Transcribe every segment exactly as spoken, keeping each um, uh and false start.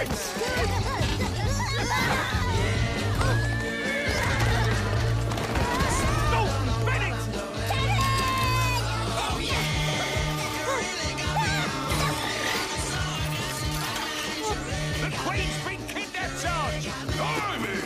Cowards! The Queen's been kidnapped, Sarge! Blimey!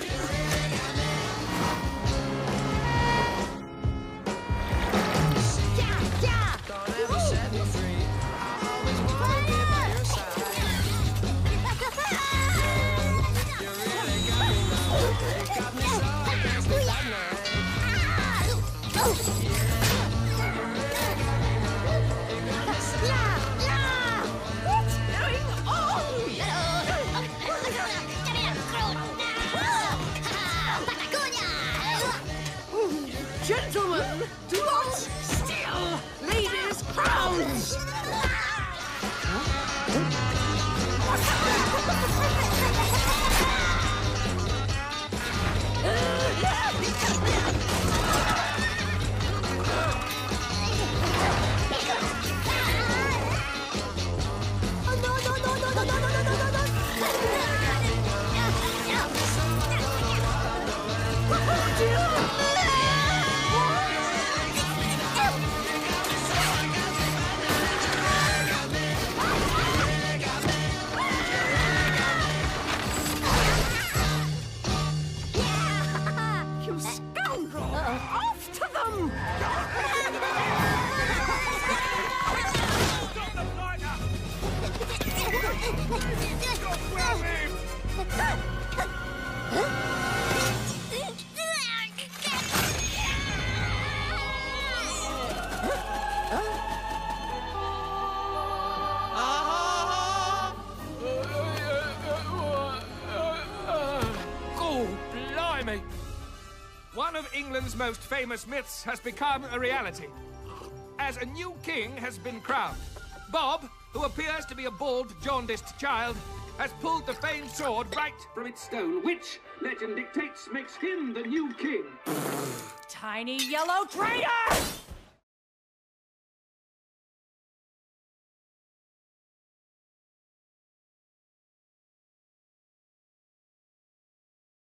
Gentlemen, do not steal ladies' crowns! One of England's most famous myths has become a reality, as a new king has been crowned. Bob, who appears to be a bald, jaundiced child, has pulled the famed sword right from its stone, which, legend dictates, makes him the new king. Tiny yellow traitor!